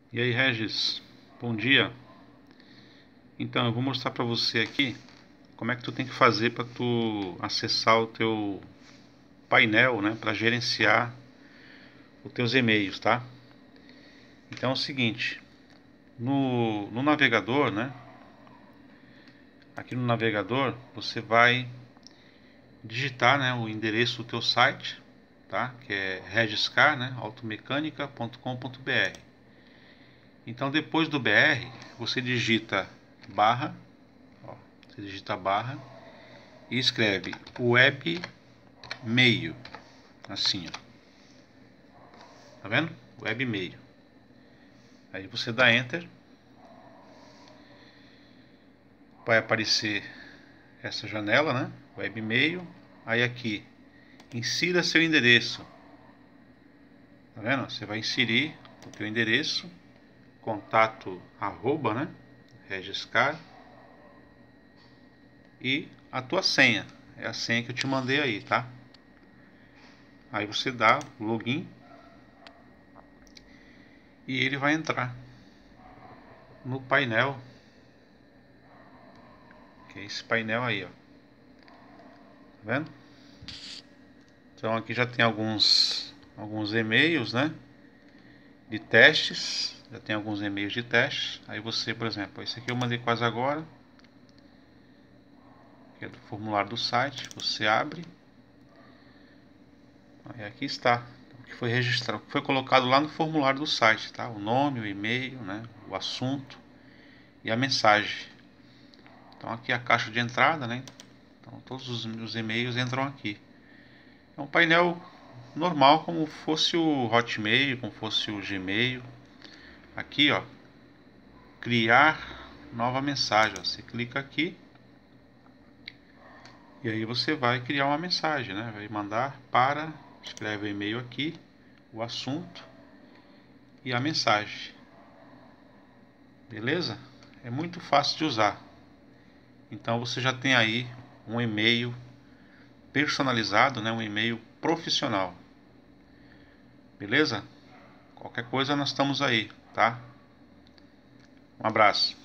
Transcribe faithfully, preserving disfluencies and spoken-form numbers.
E aí, Regis, bom dia. Então, eu vou mostrar para você aqui como é que tu tem que fazer para tu acessar o teu painel, né, para gerenciar os teus e-mails, tá? Então é o seguinte, no, no navegador, né, aqui no navegador, você vai digitar, né, o endereço do teu site, tá? Que é regiscar, né, automecanica ponto com ponto br. Então, depois do B R, você digita barra, ó, você digita barra e escreve webmail, assim, ó. Tá vendo? Webmail. Aí você dá enter, vai aparecer essa janela, né? Webmail. Aí aqui, insira seu endereço. Tá vendo? Você vai inserir o teu endereço, contato arroba, né? Regiscar e a tua senha. É a senha que eu te mandei aí, tá? Aí você dá login e ele vai entrar no painel, que é esse painel aí, ó. Tá vendo? Então aqui já tem alguns alguns e-mails, né, de testes. Já tem alguns e-mails de teste. Aí você, por exemplo, esse aqui eu mandei quase agora, que é do formulário do site. Você abre. Aí aqui está o que foi registrado, o que foi colocado lá no formulário do site, tá? O nome, o e-mail, né, o assunto e a mensagem. Então aqui é a caixa de entrada, né? Então todos os, os e-mails entram aqui. É um painel normal, como fosse o Hotmail, como fosse o Gmail. Aqui, ó, criar nova mensagem, ó. Você clica aqui e aí você vai criar uma mensagem, né? Vai mandar para, escreve o e-mail aqui, o assunto e a mensagem. Beleza? É muito fácil de usar. Então você já tem aí um e-mail personalizado, né? Um e-mail profissional. Beleza? Qualquer coisa nós estamos aí, tá? Um abraço.